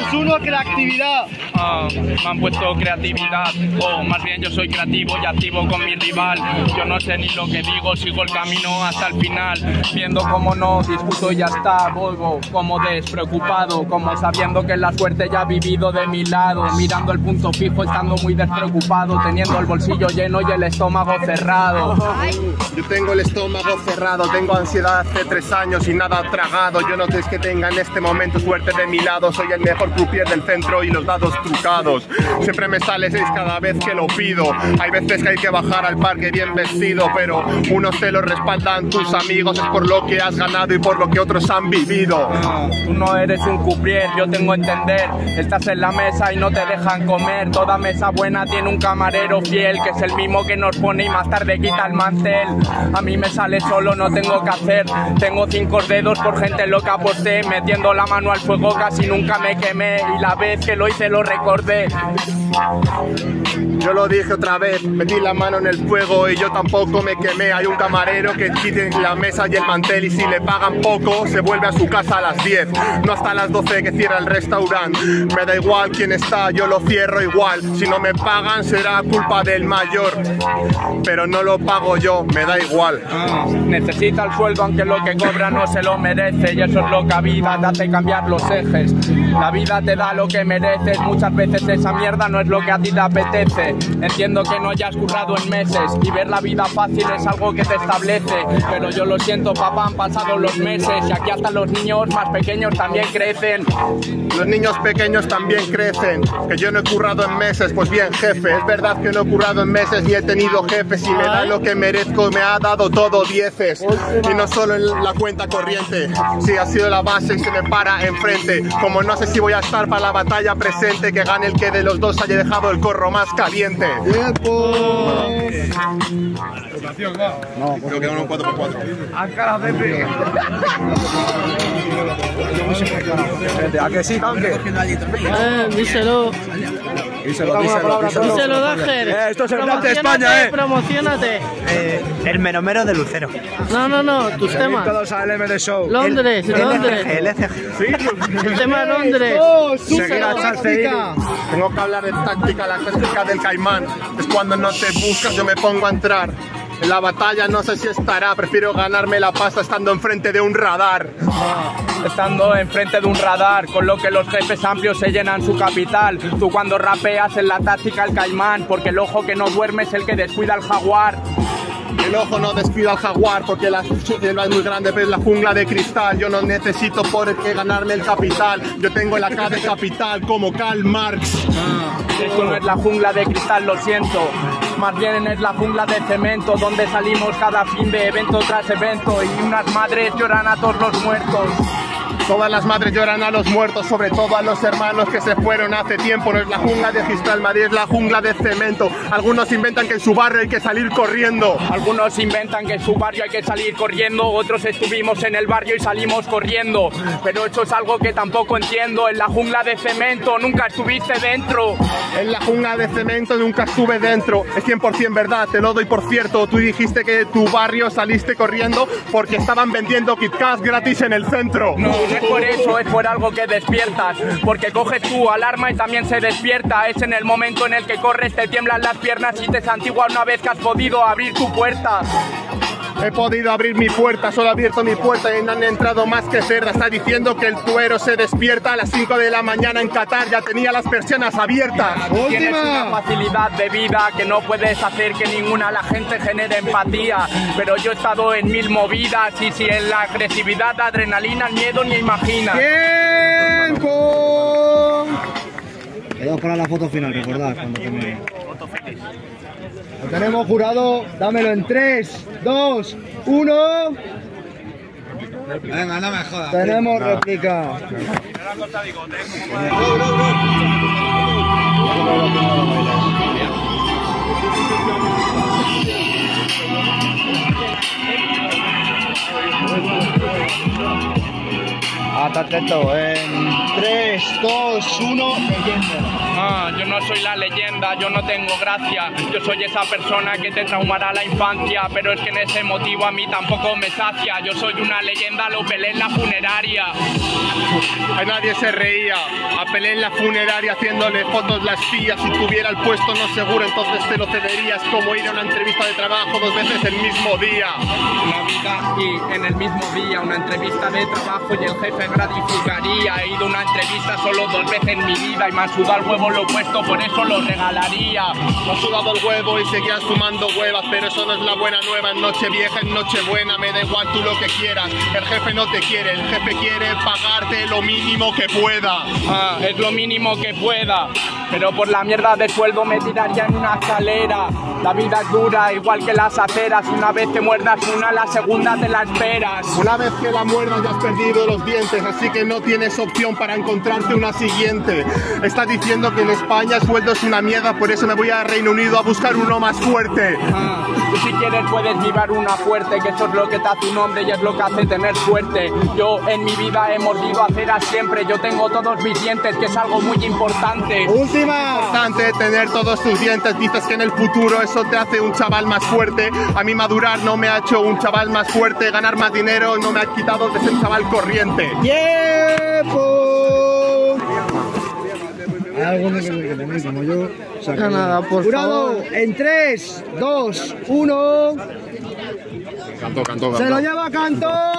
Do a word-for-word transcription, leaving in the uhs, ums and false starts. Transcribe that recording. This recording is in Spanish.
uno, creatividad. Ah, me han puesto creatividad, o más bien yo soy creativo y activo con mi rival. Yo no sé ni lo que digo, sigo el camino hasta el final, viendo cómo no discuto y ya está. Vuelvo como despreocupado, como sabiendo que la suerte ya ha vivido de mi lado, mirando el punto fijo, estando muy despreocupado, teniendo el bolsillo lleno y el estómago cerrado. Yo tengo el estómago cerrado, tengo ansiedad hace tres años y nada tragado. Yo no es que tenga en este momento suerte de mi lado, soy el mejor croupier del centro y los dados trucados. Siempre me sale seis cada vez que lo pido. Hay veces que hay que bajar al parque bien vestido, pero unos te lo respaldan tus amigos, es por lo que has ganado y por lo que otros han vivido. Tú no eres un croupier, yo tengo que entender. Estás en la mesa y no te dejan comer. Toda mesa buena tiene un camarero fiel, que es el mismo que nos pone y más tarde quita el mantel. A mí me sale solo, no tengo que hacer. Tengo cinco dedos por gente loca aposté, metiendo la mano al fuego casi nunca me quemé, y la vez que lo hice lo recordé. Yo lo dije otra vez, metí la mano en el fuego y yo tampoco me quemé. Hay un camarero que quite la mesa y el mantel, y si le pagan poco se vuelve a su casa a las diez, no hasta las doce que cierra el restaurante. Me da igual quién está, yo lo cierro igual. Si no me pagan será culpa del mayor, pero no lo pago yo, me da igual. Ah, necesita el sueldo aunque lo que cobra no se lo merece, y eso es lo que la vida te hace cambiar los ejes. La vida te da lo que mereces, muchas veces esa mierda no es lo que a ti te apetece. Entiendo que no hayas currado en meses y ver la vida fácil es algo que te establece, pero yo lo siento papá, han pasado los meses y aquí hasta los niños más pequeños también crecen. Los niños pequeños también crecen, que yo no he currado en meses. Pues bien jefe, es verdad que no he currado en meses ni he tenido jefes, y me da lo que merezco, me ha dado todo dieces, y no solo en la cuenta corriente. Sí, ha sido la base y se me para enfrente, como no sé si voy a estar para la batalla presente, que gane el que de los dos haya dejado el corro más caliente. ¡Tiempo! No, creo que van un cuatro por cuatro. ¡A cara, Pepe! ¿A que sí, tanque? Eh, díselo. Díselo, díselo, díselo. Díselo, Dager. Eh, esto es el Dante de España, eh. Promocionate. Eh, el menomero de Lucero. No, no, no, tus temas. Todos al M D Show. Londres, el, Londres. El L C G. Sí. El tema de Londres. Seguir a táctica. Tengo que hablar de táctica, la táctica del caimán. Es cuando no te buscas, yo me pongo a entrar. En la batalla no sé si estará, prefiero ganarme la pasta estando enfrente de un radar. Estando enfrente de un radar, con lo que los jefes amplios se llenan su capital. Tú cuando rapeas en la táctica el caimán, porque el ojo que no duerme es el que descuida al jaguar. El ojo no descuida al jaguar porque la selva es muy grande, pero es la jungla de cristal. Yo no necesito por qué ganarme el capital. Yo tengo la K de capital como Karl Marx. Ah, esto no es la jungla de cristal, lo siento. Más bien es la jungla de cemento, donde salimos cada fin de evento tras evento, y unas madres lloran a todos los muertos. Todas las madres lloran a los muertos, sobre todo a los hermanos que se fueron hace tiempo. No es la jungla de cristal, Madrid es la jungla de cemento. Algunos inventan que en su barrio hay que salir corriendo. Algunos inventan que en su barrio hay que salir corriendo, otros estuvimos en el barrio y salimos corriendo. Pero eso es algo que tampoco entiendo, en la jungla de cemento nunca estuviste dentro. En la jungla de cemento nunca estuve dentro, es cien por cien verdad, te lo doy por cierto. Tú dijiste que de tu barrio saliste corriendo porque estaban vendiendo Kit Kats gratis en el centro. No, no es por eso, es por algo que despiertas, porque coges tu alarma y también se despierta. Es en el momento en el que corres, te tiemblan las piernas y te santigua una vez que has podido abrir tu puerta. He podido abrir mi puerta, solo he abierto mi puerta y no han entrado más que cerdas. Está diciendo que el tuero se despierta a las cinco de la mañana en Qatar, ya tenía las persianas abiertas. Tienes una facilidad de vida que no puedes hacer que ninguna la gente genere empatía. Pero yo he estado en mil movidas y si en la agresividad, la adrenalina, el miedo ni imagina. ¡Tiempo! Quedamos para la foto final, recordad cuando termine. Lo tenemos jurado, dámelo en tres, dos, uno. Venga, no me jodas. Tenemos réplica. Hasta atento. En tres, dos, uno, leyenda. Ah, yo no soy la leyenda, yo no tengo gracia. Yo soy esa persona que te traumará la infancia, pero es que en ese motivo a mí tampoco me sacia. Yo soy una leyenda, lo pelé en la funeraria. A nadie se reía, apelé en la funeraria haciéndole fotos la espía. Si tuviera el puesto no seguro, entonces te lo cederías. Como ir a una entrevista de trabajo dos veces el mismo día. Una vida y en el mismo día, una entrevista de trabajo y el jefe gratificaría. He ido a una entrevista solo dos veces en mi vida y me han sudado el huevo lo puesto, por eso lo regalaría. Me has sudado el huevo y seguías fumando huevas, pero eso no es la buena nueva. En Nochevieja, en Nochebuena, me da igual tú lo que quieras. El jefe no te quiere, el jefe quiere pagarte lo mínimo que pueda. Ah, es lo mínimo que pueda, pero por la mierda de sueldo me tiraría en una escalera. La vida es dura, igual que las aceras. Una vez que muerdas una, la segunda te la esperas. Una vez que la muerdas ya has perdido los dientes, así que no tienes opción para encontrarte una siguiente. Estás diciendo que en España el sueldo es una mierda, por eso me voy a Reino Unido a buscar uno más fuerte. Ah, tú si quieres puedes vibrar una fuerte, que eso es lo que te hace un hombre y es lo que hace tener suerte. Yo en mi vida he mordido aceras siempre, yo tengo todos mis dientes, que es algo muy importante. Última. Importante tener todos tus dientes, dices que en el futuro eso te hace un chaval más fuerte. A mí madurar no me ha hecho un chaval más fuerte, ganar más dinero no me ha quitado de ser chaval corriente. ¡Tiempo! Hay alguno que que tenéis como yo. No, nada, por Jurado, favor. en tres, dos, uno. Cantó, cantó, Se lo lleva Cantó.